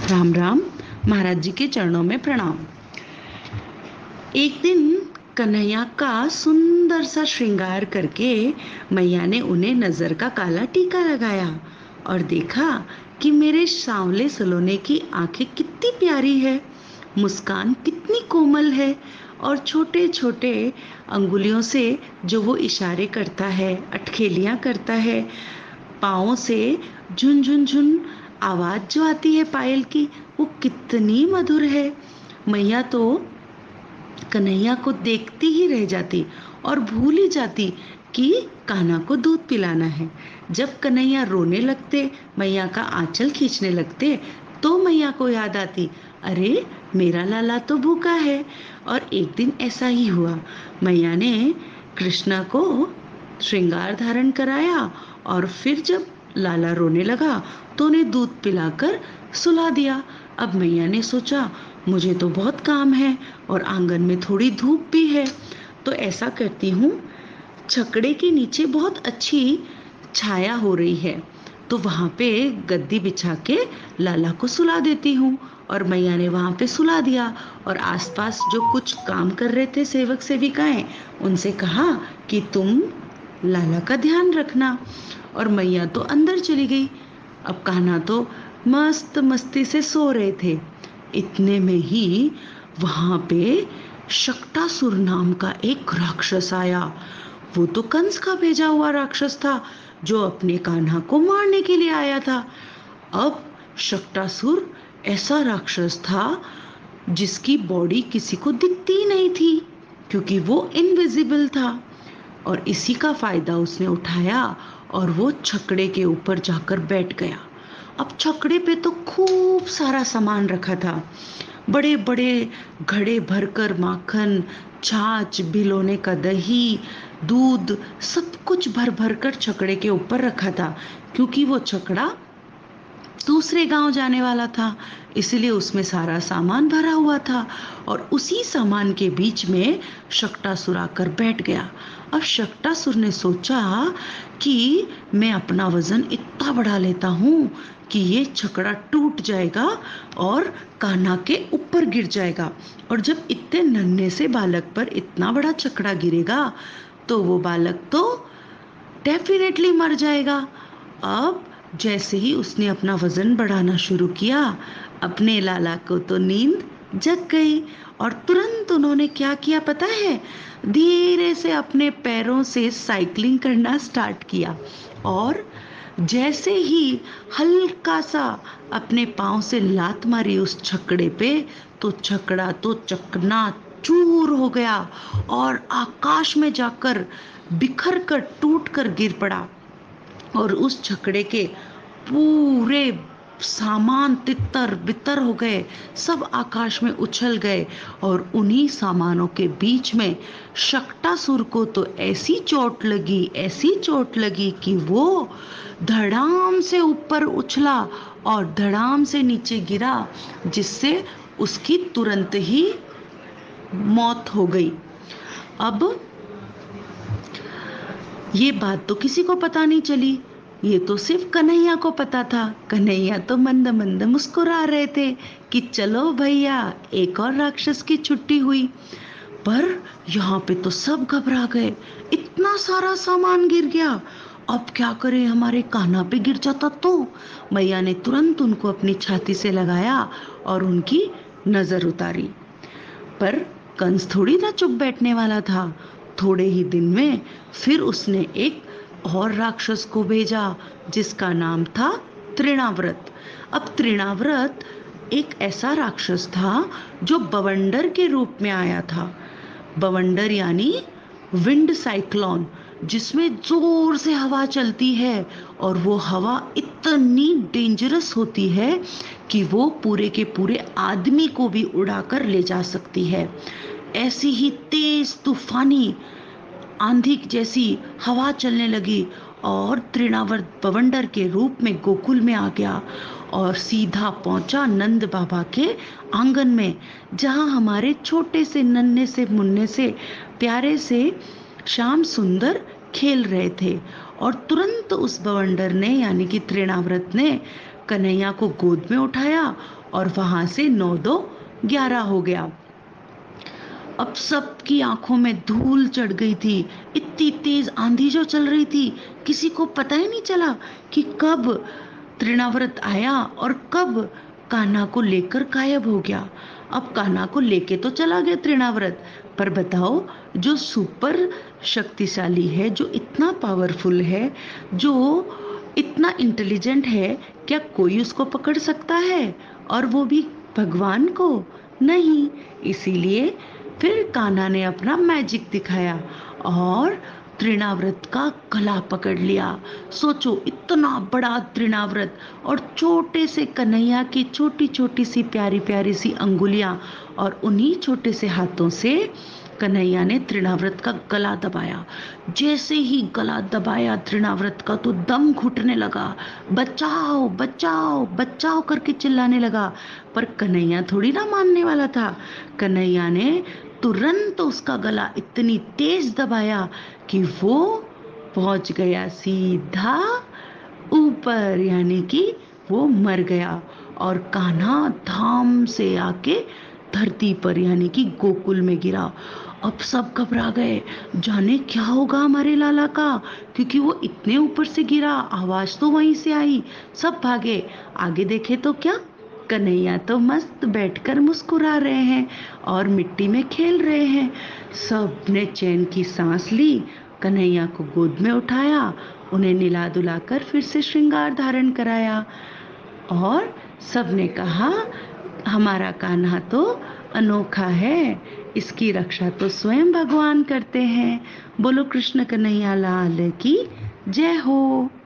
राम राम। महाराज जी के चरणों में प्रणाम। एक दिन कन्हैया का सुंदर सा श्रृंगार करके मैया ने उन्हें नजर का काला टीका लगाया और देखा कि मेरे सांवले सलोने की आंखें कितनी प्यारी है, मुस्कान कितनी कोमल है और छोटे छोटे अंगुलियों से जो वो इशारे करता है, अटखेलियां करता है, पाँव से झुन झुन झुन आवाज जो आती है पायल की, वो कितनी मधुर है। मैया तो कन्हैया को देखती ही रह जाती और भूल ही जाती कि कान्हा को दूध पिलाना है। जब कन्हैया रोने लगते, मैया का आंचल खींचने लगते, तो मैया को याद आती, अरे मेरा लाला तो भूखा है। और एक दिन ऐसा ही हुआ। मैया ने कृष्णा को श्रृंगार धारण कराया और फिर जब लाला रोने लगा तो उन्हें दूध पिलाकर सुला दिया। अब मैया ने सोचा, मुझे तो बहुत काम है और आंगन में थोड़ी धूप भी है, तो ऐसा करती हूँ, छकड़े के नीचे बहुत अच्छी छाया हो रही है, तो वहां पे गद्दी बिछा के लाला को सुला देती हूँ। और मैया ने वहां पे सुला दिया और आसपास जो कुछ काम कर रहे थे सेवक सेविकाएं, उनसे कहा कि तुम लाला का ध्यान रखना। और मैया तो अंदर चली गई। अब कान्हा तो मस्त मस्ती से सो रहे थे। इतने में ही वहां पे शक्टासुर नाम का एक राक्षस आया। वो तो कंस का भेजा हुआ राक्षस था जो अपने कान्हा को मारने के लिए आया था। अब शक्टासुर ऐसा राक्षस था जिसकी बॉडी किसी को दिखती नहीं थी, क्योंकि वो इनविजिबल था। और इसी का फायदा उसने उठाया और वो छकड़े के ऊपर जाकर बैठ गया। अब छकड़े पे तो खूब सारा सामान रखा था, बड़े बड़े घड़े भरकर माखन, छाछ, भिगोने का दही, दूध, सब कुछ भर भर कर छकड़े के ऊपर रखा था, क्योंकि वो छकड़ा दूसरे गांव जाने वाला था, इसलिए उसमें सारा सामान भरा हुआ था। और उसी सामान के बीच में शक्टासुर आकर बैठ गया। अब शक्टासुर ने सोचा कि मैं अपना वजन इतना बढ़ा लेता हूँ कि ये छकड़ा टूट जाएगा और कान्हा के ऊपर गिर जाएगा, और जब इतने नन्हे से बालक पर इतना बड़ा छकड़ा गिरेगा तो वो बालक तो डेफिनेटली मर जाएगा। अब जैसे ही उसने अपना वजन बढ़ाना शुरू किया, अपने लाला को तो नींद जग गई और तुरंत उन्होंने क्या किया पता है, धीरे से अपने पैरों से साइकिलिंग करना स्टार्ट किया। और जैसे ही हल्का सा अपने पांव से लात मारी उस छकड़े पे, तो छकड़ा तो चकना चूर हो गया और आकाश में जाकर बिखर कर टूट कर गिर पड़ा। और उस छकड़े के पूरे सामान तितर बितर हो गए, सब आकाश में उछल गए। और उन्हीं सामानों के बीच में शक्टासुर को तो ऐसी चोट लगी, ऐसी चोट लगी कि वो धड़ाम से ऊपर उछला और धड़ाम से नीचे गिरा, जिससे उसकी तुरंत ही मौत हो गई। अब ये बात तो किसी को पता नहीं चली, ये तो सिर्फ कन्हैया को पता था। कन्हैया तो मंद मंद मुस्कुरा रहे थे कि चलो भैया, एक और राक्षस की छुट्टी हुई। पर यहाँ पे तो सब घबरा गए, इतना सारा सामान गिर गया, अब क्या करें, हमारे कान्हा पे गिर जाता तो। मैया ने तुरंत उनको अपनी छाती से लगाया और उनकी नजर उतारी। पर कंस थोड़ी ना चुप बैठने वाला था। थोड़े ही दिन में फिर उसने एक और राक्षस को भेजा जिसका नाम था तृणाव्रत। अब तृणाव्रत एक ऐसा राक्षस था जो बवंडर के रूप में आया था। बवंडर यानी विंड साइक्लोन, जिसमें जोर से हवा चलती है और वो हवा इतनी डेंजरस होती है कि वो पूरे के पूरे आदमी को भी उड़ाकर ले जा सकती है। ऐसी ही तेज तूफानी आंधी जैसी हवा चलने लगी और तृणावर्त बवंडर के रूप में गोकुल में आ गया और सीधा पहुंचा नंद बाबा के आंगन में, जहां हमारे छोटे से नन्हे से मुन्ने से प्यारे से श्याम सुंदर खेल रहे थे। और तुरंत उस बवंडर ने यानी कि तृणाव्रत ने कन्हैया को गोद में उठाया और वहां से 9 2 11 हो गया। अब सबकी आंखों में धूल चढ़ गई थी। इतनी तेज आंधी जो चल रही थी, किसी को पता ही नहीं चला कि कब तृणाव्रत आया और कब कान्हा को लेकर गायब हो गया। अब कान्हा को लेके तो चला गया तृणाव्रत, पर बताओ, जो सुपर शक्तिशाली है, जो इतना पावरफुल है, जो इतना इंटेलिजेंट है, क्या कोई उसको पकड़ सकता है? और वो भी भगवान को? नहीं। इसीलिए फिर कान्हा ने अपना मैजिक दिखाया और तृणाव्रत का गला पकड़ लिया। सोचो, इतना बड़ा तृणाव्रत और छोटे से कन्हैया की छोटी छोटी सी प्यारी प्यारी सी अंगुलियां, और उन्हीं छोटे से हाथों से कन्हैया ने तृणाव्रत का गला दबाया। जैसे ही गला दबाया तृणाव्रत का, तो दम घुटने लगा। बचाओ बचाओ बचाओ करके चिल्लाने लगा। पर कन्हैया थोड़ी ना मानने वाला था। कन्हैया ने तुरंत उसका गला इतनी तेज दबाया कि वो पहुंच गया सीधा ऊपर, यानी कि वो मर गया। और कान्हा धाम से आके धरती पर, यानी कि गोकुल में गिरा। अब सब घबरा गए, जाने क्या होगा हमारे लाला का, क्योंकि वो इतने ऊपर से गिरा, आवाज तो वहीं से आई। सब भागे। आगे देखे तो क्या, कन्हैया तो मस्त बैठकर मुस्कुरा रहे हैं और मिट्टी में खेल रहे हैं। सब ने चैन की सांस ली, कन्हैया को गोद में उठाया, उन्हें निला दुलाकर फिर से श्रृंगार धारण कराया। और सब ने कहा, हमारा कान्हा तो अनोखा है, इसकी रक्षा तो स्वयं भगवान करते हैं। बोलो कृष्ण कन्हैया लाल की जय हो।